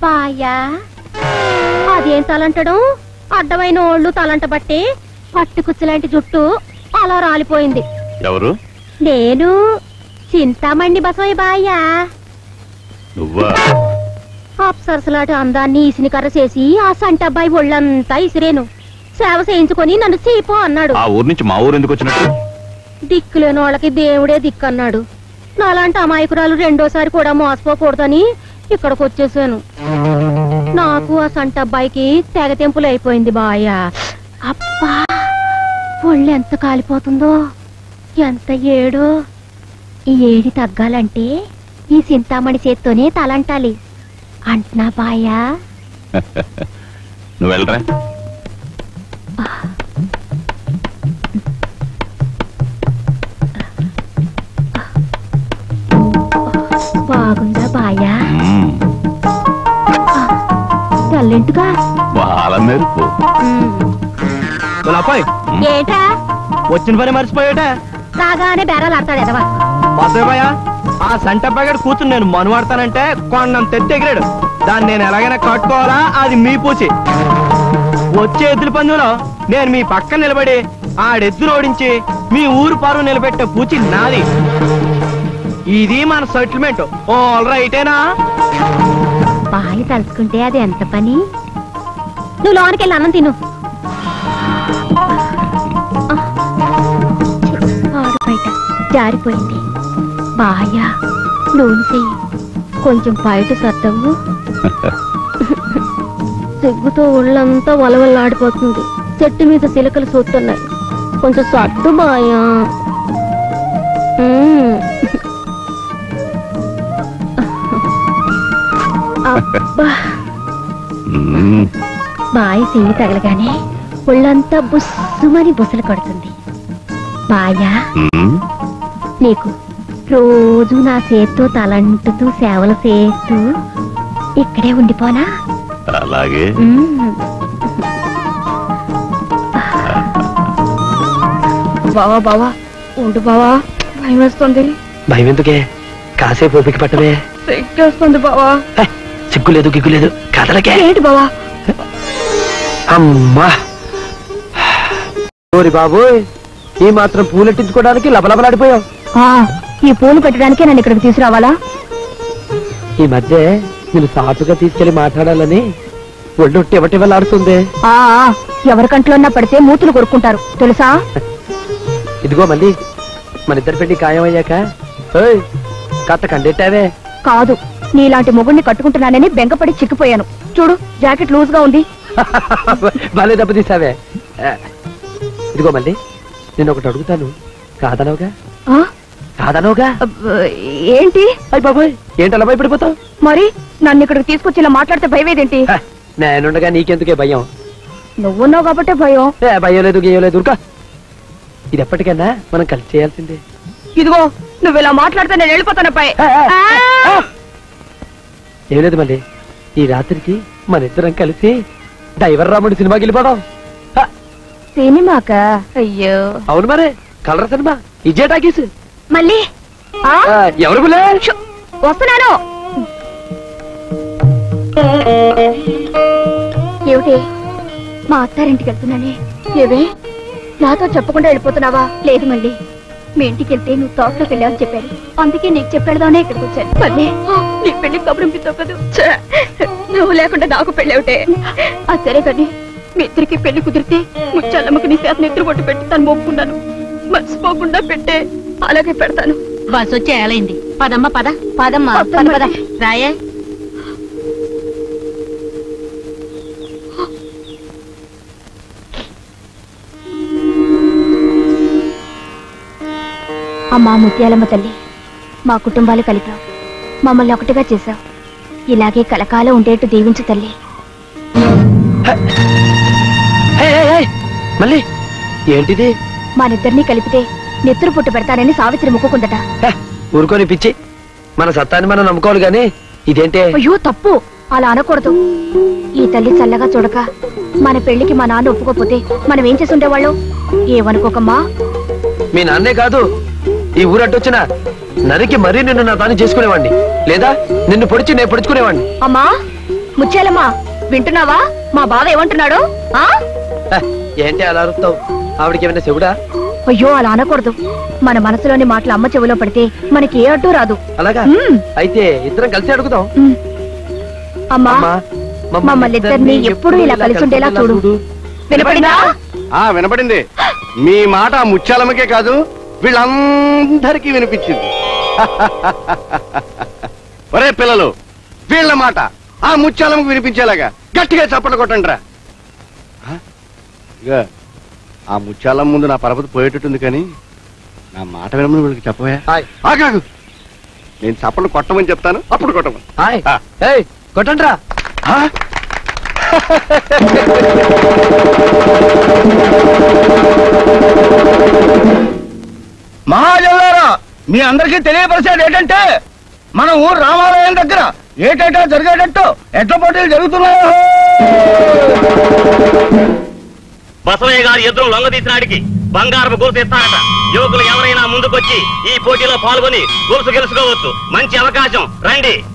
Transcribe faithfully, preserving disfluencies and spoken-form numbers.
బాయా అదేం తలంటడం అడ్డమైన ఓళ్ళు తలంట బట్టి పట్టుకుచ్చలాంటి జుట్టు అలా రాలిపోయింది. ఎవరు? నేను చింతామణి బసవయ్య బాయ్యా. అప్సరసలాంటి అందాన్ని ఇసినికర్ర చేసి ఆ సంటబ్బాయి ఒళ్ళంతా ఇసిరేను. సేవ చేయించుకొని నన్ను చీపో అన్నాడు. ఆ ఊరు నుంచి మా ఊరు ఎందుకు వచ్చినట్టు? దిక్కులేని వాళ్ళకి దేవుడే దిక్కన్నాడు. నాలాంటి అమాయకురాలు రెండోసారి కూడా మోసపోకూడదని ఇక్కడికి వచ్చేసాను. నాకు ఆ సంటబ్బాయికి తెగతెంపులు అయిపోయింది బాయ్యా. అబ్బా ఒళ్ళు ఎంత కాలిపోతుందో, ఎంత ఏడో. ఈ ఏడి తగ్గాలంటే ఈ చింతామణి చేత్తోనే తలంటాలి అంటున్నా బాయ్యా. నువ్వు వెళ్ళరా. బాగుందా బాయ్యా? తెల్లింటుగా వాళ్ళ మెరుపు. ఏటా వచ్చిన పని మర్చిపోయాట. రాగానే బేరాలు ఆడతాడు ఎదవా. వద్దయ్యా, ఆ సంటబ్బాయి కూర్చుని నేను మనువాడతానంటే కొండంత ఎత్తి ఎగిరాడు. దాన్ని నేను ఎలాగైనా కట్టుకోవాలా, అది మీ పూచి. వచ్చే ఎద్దుల పందులో నేను మీ పక్కన నిలబడి ఆడెద్దులు ఓడించి మీ ఊరు పరువు నిలబెట్టే పూచి నాది. ఇది మన సెటిల్మెంట్. ఆల్ రైటేనా? బాగా తలుచుకుంటే అది ఎంత పని. నువ్వు లోనికి అన్నం తిను. ఆడు బయట జారిపోయింది. బాయా నూనె చెయ్యి, కొంచెం బయట సర్దవు. సిగ్గుతో ఒళ్ళంతా వలవల్లాడిపోతుంది. చెట్టు మీద సిలకలు చూస్తున్నాయి, కొంచెం సర్దు బాయా. అబ్బా బాయి చెయ్యి తగలగానే ఒళ్ళంతా బుస్సుమని బుసలు కడుతుంది. బాయా నీకు రోజు నా చేత్తో తలంటుతూ సేవలు చేస్తూ ఇక్కడే ఉండిపోనా? అలాగే. బావా బావా ఉండు బావా, భయం వేస్తుంది. భయం ఎందుకే, కాసేపు ఓపిక పట్టవే. సిగ్గేస్తుంది బావా. సిగ్గులేదు గిగ్గులేదు, కదలకే. ఏంటి బావా? అమ్మా బాబు, ఈ మాత్రం పూలెట్టించుకోవడానికి లబలబలాడిపోయావు. ఈ పూలు పెట్టడానికే నన్ను ఇక్కడికి తీసుకురావాలా? ఈ మధ్య నేను సాటుగా తీసుకెళ్లి మాట్లాడాలని ఒళ్ళు టివటివలాడుతుంది. ఎవరికంట్లో పడితే మూతులు కొరుక్కుంటారు తెలుసా? ఇదిగో మళ్ళీ మన ఇద్దరి పెళ్లి ఖాయమయ్యాక కట్ట కండెట్టావే. కాదు, నీలాంటి మొగుడిని కట్టుకుంటున్నానని బెంగపడి చిక్కిపోయాను. చూడు, జాకెట్ లూజ్ గా ఉంది. బాలే దెబ్బతీసావే. ఇదిగో మళ్ళీ నేను ఒకటి అడుగుతాను, కాదనవుగా? కాదనవుగా? ఏంటి? అయ్య బాబోయ్, ఏంటి అలా భయపడిపోతావు? మరి నన్ను ఇక్కడికి తీసుకొచ్చి ఇలా మాట్లాడితే భయమేదేంటి? నేనుండగా నీకెందుకే భయం? నువ్వున్నావు కాబట్టే భయం. భయం లేదు గేయం లేదు. ఉరుకా, ఇది ఎప్పటికైనా మనం కలిసి చేయాల్సిందే. ఇదిగో నువ్వు ఇలా మాట్లాడితే నేను వెళ్ళిపోతాను. ఏం లేదు మళ్ళీ, ఈ రాత్రికి మన ఇద్దరం కలిసి డ్రైవర్ రాముడి సినిమాకి వెళ్ళిపోదాం. సినిమాకా? అయ్యో అవును మరి, కలర్ సినిమా, ఇజే టాకీస్. మళ్ళీ ఎవరు వస్తున్నాను. ఏమిటి, మా అత్తారింటికి వెళ్తున్నానే? ఏవే, నాతో చెప్పకుండా వెళ్ళిపోతున్నావా? లేదు మళ్ళీ, మీ ఇంటికి వెళ్తే నువ్వు తోటలోకి వెళ్ళావని చెప్పారు, అందుకే నీకు చెప్పేదానే ఇక్కడికి వచ్చాను. మళ్ళీ నీ పెళ్లి కబురింపిస్తావు కదా, నువ్వు లేకుండా నాకు పెళ్ళి అవుతే. అది సరే కానీ మీ ఇద్దరికి పెళ్లి కుదిరితే ముచ్చాలమ్మకి నీ చేత నిద్ర కొట్టి పెట్టి తను మొక్కున్నాను. మర్చిపోకుండా పెట్టే, అలాగే పెడతాను. బస్ వచ్చి ఏలైంది. పదమ్మ పద. పదమ్మా పద పద. రాయే. అమ్మా ముత్యాలమ్మ తల్లి, మా కుటుంబాలు కలిపావు, మమ్మల్ని ఒకటిగా చేశావు. ఇలాగే కలకాలం ఉండేట్టు దీవించు తల్లి. మళ్ళీ ఏంటిది? మనిద్దరినీ కలిపితే నెత్తురు పుట్టు పెడతానని సావిత్రి మొక్కుకుందట. ఊరుకొని పిచ్చి, మన సత్తాన్ని మనం నమ్ముకోవాలి గాని ఇదేంటే? అయ్యో తప్పు, అలా అనకూడదు. ఈ తల్లి చల్లగా చూడక మన పెళ్లికి మా నాన్న ఒప్పుకోపోతే మనం ఏం చేసి ఉండేవాళ్ళం? ఏమనుకోకమ్మా. మీ నాన్నే కాదు, ఈ ఊరట్టొచ్చిన నరికి మరీ నిన్ను నా దాన్ని చేసుకునేవాడిని, లేదా నిన్ను పొడిచి నేను పొడుచుకునేవాడిని. అమ్మా ముచ్చేలమ్మా వింటున్నావా? మా బావ ఏమంటున్నాడు? ఆ ఏంటి అలా అరుస్తావు? ఆవిడకి ఏమైనా చెవుడా? అయ్యో అలా అనకూడదు. మన మనసులోని మాటలు అమ్మ చెవిలో పడితే మనకి ఏ అడ్డు రాదు. అలాగా? అయితే ఇద్దరం కలిసి అడుగుదాం. అమ్మా మమ్మల్ని ఇద్దరిని ఎప్పుడు ఇలా కలిసి ఉండేలా చూడు. వినపడిందా? ఆ వినపడింది. మీ మాట ముత్యాలమ్మకే కాదు వీళ్ళందరికీ వినిపించింది. ఒరే పిల్లలు, వీళ్ళ మాట ఆ ముత్యాలమ్మకు వినిపించేలాగా గట్టిగా చప్పట్లు కొట్టండి రా. ఇక ఆ ముత్యాలమ్మ ముందు నా పరపతి పోయేటట్టుంది, కానీ నా మాట వినమని వీళ్ళకి చెప్పవా? ఆగాగు, నేను చప్పట్లు కొట్టమని చెప్తాను, అప్పుడు కొట్టమని. కొట్టండి రా. మహాజనులారా, మీ అందరికీ తెలియపరిచేది ఏంటంటే మన ఊరు రామాలయం దగ్గర ఏటేటా జరిగేటట్టు ఎడ్ల పోటీలు జరుగుతున్నాయో. బసవయ్య గారి ఎదురు లొంగ తీసినాడికి బంగారపు గొలుసు ఇస్తారట. యువకులు ఎవరైనా ముందుకొచ్చి ఈ పోటీలో పాల్గొని గొలుసు గెలుచుకోవచ్చు. మంచి అవకాశం, రండి.